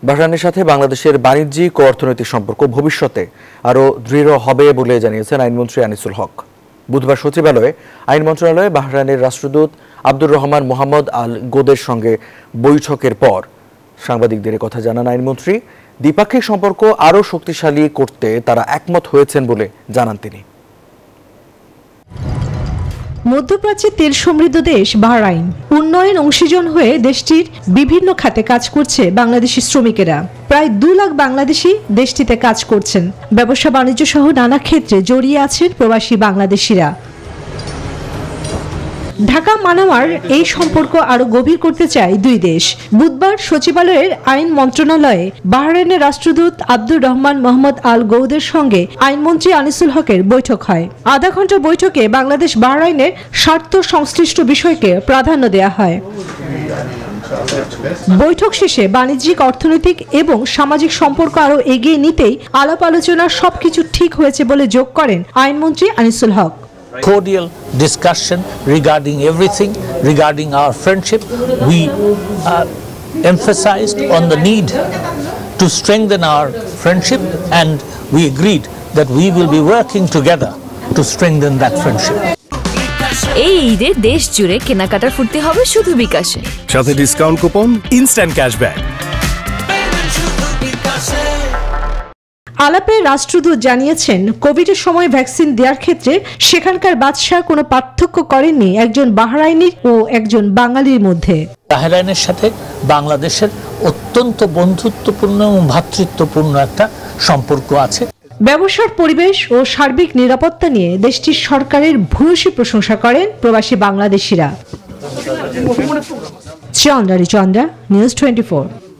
বাহরাইনের সাথে বাংলাদেশের বাণিজ্যিক ও অর্থনৈতিক সম্পর্ক ভবিষ্যতে আরও দৃঢ় হবে বলে জানিয়েছেন আইনমন্ত্রী আনিসুল হক। বুধবার সচিবালয়ে আইন মন্ত্রণালয়ে বাহরাইনের রাষ্ট্রদূত আব্দুর রহমান মোহাম্মদ আল গোদের সঙ্গে বৈঠকের পর সাংবাদিকদের কথা জানান আইনমন্ত্রী। দ্বিপাক্ষিক সম্পর্ক আরও শক্তিশালী করতে তারা একমত হয়েছেন বলে জানান তিনি। মধ্যপ্রাচ্যের তেল সমৃদ্ধ দেশ বাহরাইন উন্নয়ন অংশীজন হয়ে দেশটির বিভিন্ন খাতে কাজ করছে বাংলাদেশি শ্রমিকেরা। প্রায় 2 লাখ বাংলাদেশি দেশটিতে কাজ করছেন। ব্যবসা বাণিজ্য সহ নানা ক্ষেত্রে জড়িয়ে আছেন প্রবাসী বাংলাদেশিরা। ঢাকা মানামার এই সম্পর্ক আরো গভীর করতে চায় দুই দেশ। বুধবার সচিবালয়ের আইন মন্ত্রণালয়ে বাহরাইনের রাষ্ট্রদূত আব্দুর রহমান মোহাম্মদ আল গৌদের সঙ্গে আইনমন্ত্রী আনিসুল হকের বৈঠক হয়। আধা ঘন্টা বৈঠকে বাংলাদেশ বাহরাইনের স্বার্থ সংশ্লিষ্ট বিষয়কে প্রাধান্য দেওয়া হয়। বৈঠক শেষে বাণিজ্যিক, অর্থনৈতিক এবং সামাজিক সম্পর্ক আরো এগিয়ে নিতেই আলাপ আলোচনা সবকিছু ঠিক হয়েছে বলে যোগ করেন আইনমন্ত্রী আনিসুল হক। Cordial discussion regarding everything, regarding our friendship. We emphasized on the need to strengthen our friendship, and we agreed that we will be working together to strengthen that friendship. এই ঈদে দেশ জুড়ে কেনাকাটার ফুর্তি হবে শুধু বিকাশে, সাথে ডিসকাউন্ট কুপন, ইনস্ট্যান্ট ক্যাশব্যাক। আলাপে রাষ্ট্রদূত জানিয়েছেন, কোভিডের সময় ভ্যাকসিন দেওয়ার ক্ষেত্রে সেখানকার বাদশাহ কোনো পার্থক্য করেননি একজন বাহরাইনি ও একজন বাঙালির মধ্যে। বাহরাইনের সাথে বাংলাদেশের অত্যন্ত বন্ধুত্বপূর্ণ এবং ভ্রাতৃত্বপূর্ণ একটা সম্পর্ক আছে। ব্যবসার পরিবেশ ও সার্বিক নিরাপত্তা নিয়ে দেশটির সরকারের ভূয়সী প্রশংসা করেন প্রবাসী বাংলাদেশিরা। চন্দ্রা, নিউজ 24।